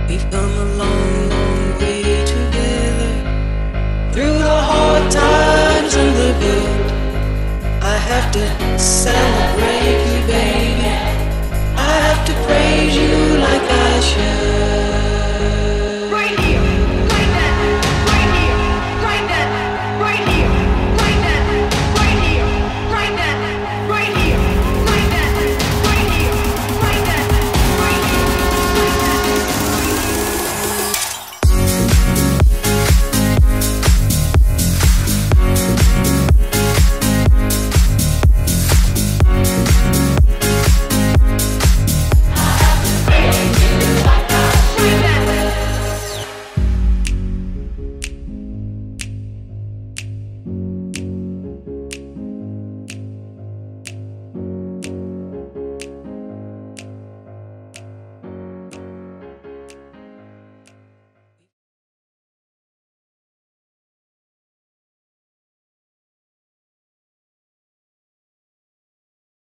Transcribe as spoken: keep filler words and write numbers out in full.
We've come a long, long way together. Through the hard times and the good, I have to celebrate.